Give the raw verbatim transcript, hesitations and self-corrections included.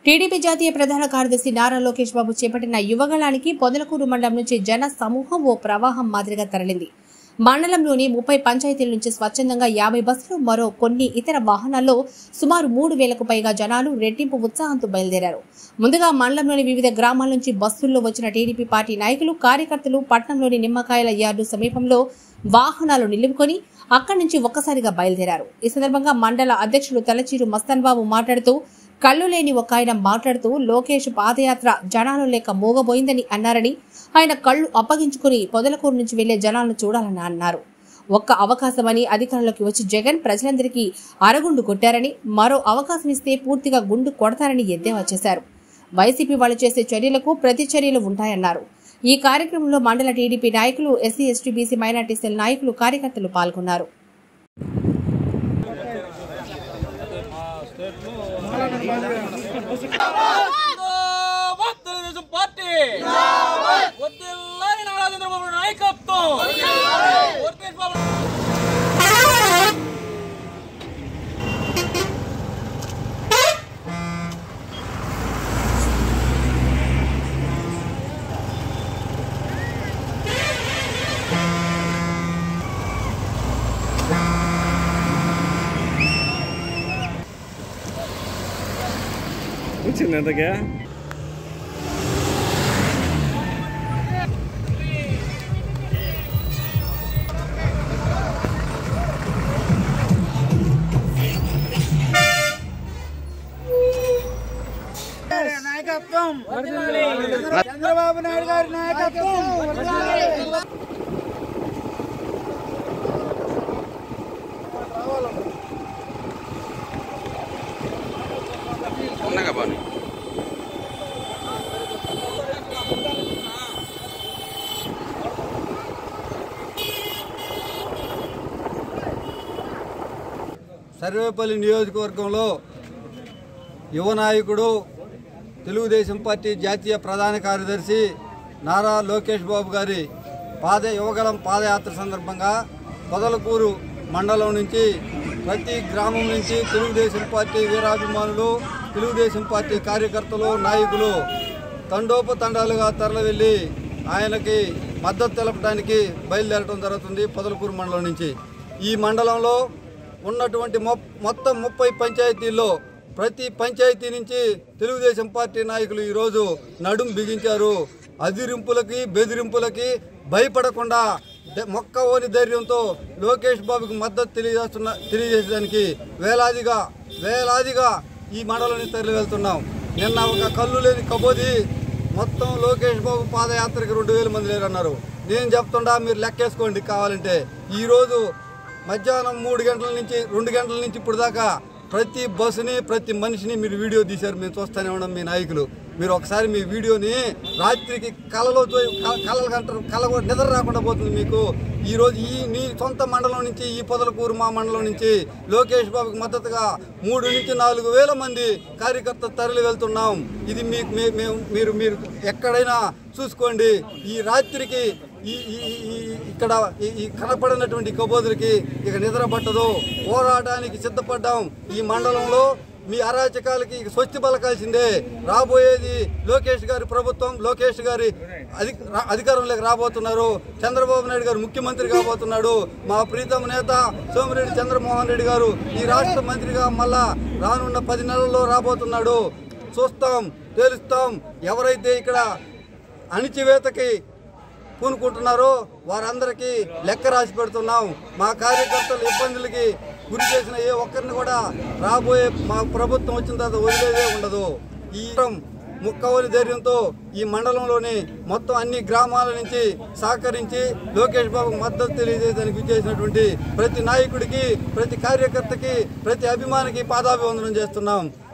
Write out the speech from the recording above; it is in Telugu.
టీడీపీ జాతీయ ప్రధాన కార్యదర్శి నారా లోకేష్ బాబు చేపట్టిన యువగళానికి పొదలకూరు మండలం నుంచి జన సమూహం ఓ ప్రవాహం మాదిరిగా తరలింది. మండలంలోని ముప్పై పంచాయతీల నుంచి స్వచ్ఛందంగా యాభై బస్సులు, మరో కొన్ని ఇతర వాహనాల్లో సుమారు మూడు వేలకు పైగా జనాలు రెట్టింపు ఉత్సాహంతో బయలుదేరారు. ముందుగా మండలంలోని వివిధ గ్రామాల నుంచి బస్సుల్లో వచ్చిన టీడీపీ పార్టీ నాయకులు, కార్యకర్తలు పట్టణంలోని నిమ్మకాయల యార్డు సమీపంలో వాహనాలు నిలుపుకొని అక్కడి నుంచి ఒక్కసారిగా బయలుదేరారు. ఈ సందర్భంగా మండల అధ్యక్షులు తలచీరు మస్తాన్ బాబు మాట్లాడుతూ, కళ్ళు లేని ఒక ఆయన మాట్లాడుతూ లోకేష్ పాదయాత్ర జనాలు లేక మోగబోయిందని అన్నారని, ఆయన కళ్ళు అప్పగించుకుని పొదలకూరు నుంచి వెళ్లే జనాలను చూడాలని అన్నారు. ఒక్క అవకాశమని అధికారంలోకి వచ్చి జగన్ ప్రజలందరికీ అరగుండు కొట్టారని, మరో అవకాశం ఇస్తే పూర్తిగా గుండు కొడతారని ఎద్దేవా చేశారు. వైసీపీ వాళ్ళు చేసే చర్యలకు ప్రతి చర్యలు ఉంటాయన్నారు. ఈ కార్యక్రమంలో మండల టీడీపీ నాయకులు, SC ST BC minority cell నాయకులు, కార్యకర్తలు పాల్గొన్నారు. వచ్చింది నాయకత్వం చంద్రబాబు నాయుడు గారి నాయకత్వం. సర్వేపల్లి నియోజకవర్గంలో యువ నాయకుడు, తెలుగుదేశం పార్టీ జాతీయ ప్రధాన కార్యదర్శి నారా లోకేష్ బాబు గారి పాద యువగలం పాదయాత్ర సందర్భంగా పొదలకూరు మండలం నుంచి ప్రతి గ్రామం నుంచి తెలుగుదేశం పార్టీ వీరాభిమానులు, తెలుగుదేశం పార్టీ కార్యకర్తలు, నాయకులు తండోపతండాలుగా తరలివెళ్ళి ఆయనకి మద్దతు తెలపడానికి బయలుదేరడం జరుగుతుంది. పొదలకూరు మండలం నుంచి ఈ మండలంలో ఉన్నటువంటి మొత్తం ముప్పై పంచాయతీల్లో ప్రతి పంచాయతీ నుంచి తెలుగుదేశం పార్టీ నాయకులు ఈరోజు నడుం బిగించారు. అదిరింపులకి బెదిరింపులకి భయపడకుండా మొక్కవోని ధైర్యంతో లోకేష్ బాబుకి మద్దతు తెలియజేస్తున్న తెలియజేసేదానికి వేలాదిగా వేలాదిగా ఈ మండలాన్ని తరలి వెళ్తున్నాం. నిన్న ఒక కళ్ళు లేని కబోది మొత్తం లోకేష్ బాబు పాదయాత్రకి రెండు వేల మంది లేరన్నారు. నేను చెప్తుండా, మీరు లెక్కేసుకోండి కావాలంటే. ఈరోజు మధ్యాహ్నం మూడు గంటల నుంచి రెండు గంటల నుంచి ఇప్పుడు దాకా ప్రతి బస్సుని, ప్రతి మనిషిని మీరు వీడియో తీశారు. మేము చూస్తూనే ఉన్నాం. మీ నాయకులు మీరు ఒకసారి మీ వీడియోని రాత్రికి కళలో కళలు కంటారు, కళ నిద్ర రాకుండా పోతుంది మీకు. ఈరోజు ఈ నీ సొంత మండలం నుంచి, ఈ పొదలకూరు మా మండలం నుంచి లోకేష్ బాబుకి మద్దతుగా మూడు నుంచి నాలుగు వేల మంది కార్యకర్తలు తరలి వెళ్తున్నాం. ఇది మీకు మీరు మీరు ఎక్కడైనా చూసుకోండి. ఈ రాత్రికి ఈ ఇక్కడ ఈ కనపడినటువంటి కబోదులకి ఇక నిద్ర పట్టదు. పోరాటానికి సిద్ధపడ్డాం. ఈ మండలంలో మీ అరాచకాలకి స్వస్తి పలకాల్సిందే. రాబోయేది లోకేష్ గారి ప్రభుత్వం, లోకేష్ గారి అధి అధికారంలోకి రాబోతున్నారు. చంద్రబాబు నాయుడు గారు ముఖ్యమంత్రి కాబోతున్నాడు. మా ప్రీతమ నేత సోమిరెడ్డి చంద్రమోహన్ రెడ్డి గారు ఈ రాష్ట్ర మంత్రిగా మళ్ళా రానున్న పది నెలల్లో రాబోతున్నాడు. చూస్తాం, తెలుస్తాం. ఎవరైతే ఇక్కడ అణిచివేతకి పూనుకుంటున్నారో వారందరికీ లెక్క రాసి పెడుతున్నాం. మా కార్యకర్తల ఇబ్బందులకి గురి చేసిన ఏ ఒక్కరిని కూడా రాబోయే మా ప్రభుత్వం వచ్చిన తర్వాత వదిలేదే ఉండదు. ఈ ముక్కవని ధైర్యంతో ఈ మండలంలోని మొత్తం అన్ని గ్రామాల నుంచి సహకరించి లోకేష్ బాబుకు మద్దతు తెలియజేయడానికి విచ్చేసినటువంటి ప్రతి నాయకుడికి, ప్రతి కార్యకర్తకి, ప్రతి అభిమానికి పాదాభివందనం చేస్తున్నాం.